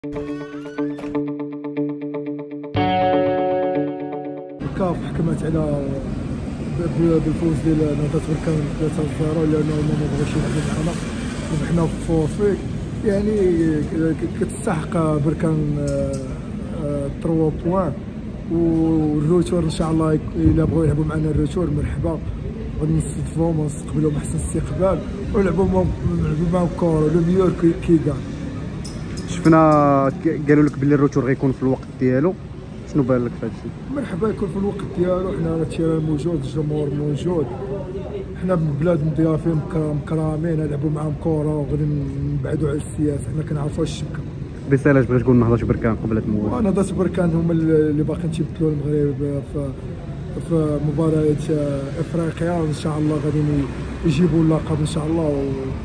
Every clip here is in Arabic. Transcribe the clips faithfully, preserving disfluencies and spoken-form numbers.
الكاف حكمت على بالفوز ديال نهضة بركان ثلاثة صفر لانه ما بغاوش يلعبوا معنا وحنا في فورفي، يعني كتستحق بركان ثلاثة بوان. والروتور ان شاء الله الا بغاو يلعبوا معنا الروتور مرحبا، غادي نستضيفوهم ونستقبلوهم احسن استقبال ونلعبوا نلعبوا معاهم كورة لو ميور كي كاع. شفنا قالوا لك بلي الروتور غيكون في الوقت ديالو، شنو بان لك في هذا الشيء؟ مرحبا يكون في الوقت ديالو، حنا التيران موجود، الجمهور موجود، حنا من بلاد مضيافين مكرامين نلعبوا معاهم كورة وغادي نبعدوا على السياسة، حنا كنعرفوا الشبكة. رسالة بغيت تقول نهضة بركان قبل تموت؟ نهضة بركان هما اللي باقيين تيبدلوا المغرب في في مباريات افريقيا، وان شاء الله غادي يجيبوا اللقب ان شاء الله،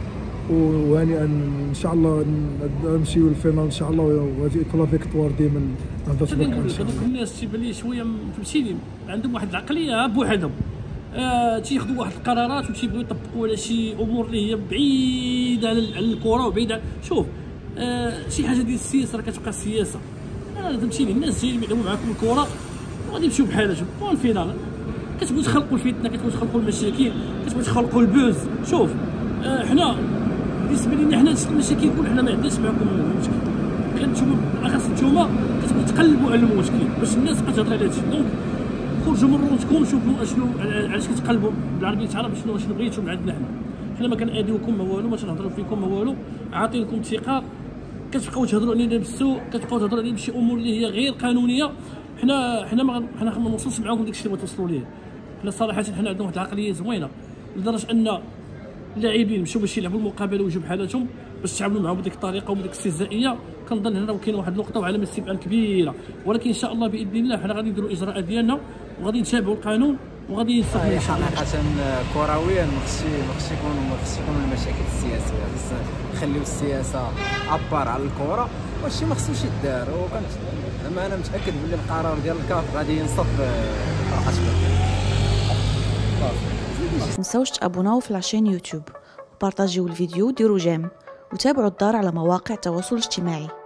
وهانئا ان شاء الله نمشيو للفينال ان شاء الله، وغادي يكون لا فيكتوار ديما نهضة بركان ان شاء الله. هذوك الناس تيبان لي شويه فهمتيني عندهم واحد العقليه بوحدهم، آه تياخذوا واحد القرارات وتيبغيو يطبقوا على شي امور اللي هي بعيده على الكره وبعيده. شوف آه شي حاجه ديال السياسه راه كتبقى السياسه، آه فهمتيني الناس جايين يلعبوا معاكم الكره وغادي يمشيو بحالاتهم بون الفينال. كتبغيو تخلقوا الفتنه، كتبغيو تخلقوا المشاكل، كتبغيو تخلقوا البوز. شوف آه حنا بالنسبه لنا حنا هاد المشاكل كل حنا ما عندناش معكم المشكل، كنتوما بالاخص نتوما كتبغيو تقلبوا على المشكل باش الناس تبقى تهضر على هادشي. دونك خرجوا من روتكم شوفوا اشنو علاش كتقلبوا بالعربيه تعرف شنو شنو بغيتوا من عندنا حنا. حنا ما كناديوكم ما والو، ما تنهضروا فيكم ما والو، عاطينكم الثقه. كتبقاو تهضروا علينا بالسوء، كتبقاو تهضروا علينا بشي امور اللي هي غير قانونيه. حنا حنا ما حنا ما نوصلوش معاكم داكشي اللي بغيتوا ليه. حنا صراحه حنا عندنا واحد العقليه زوينه لدرجه ان اللاعبين مشاو باش يلعبوا المقابله ويجيو بحالاتهم باش تعاملوا معاهم بديك الطريقه وبديك الاستهزائيه. كنظن هنا كاين واحد النقطه وعلامه استفهام كبيره، ولكن ان شاء الله باذن الله حنا غادي نديروا الاجراءات ديالنا وغادي نتابعوا القانون وغادي نستقبلوا ان شاء الله. حقيقه كرويا ما خصش ما خصش يكونوا ما خصش يكونوا المشاكل السياسيه، خص نخليو السياسه ابار على الكره وهادشي ما خصوش يدار. زعما انا متاكد بلي القرار ديال الكاف غادي ينصف فرقه بركان. متنساوش تابوناو في لاشين يوتيوب وبارطاجيو الفيديو وديروا جيم وتابعوا الدار على مواقع التواصل الاجتماعي.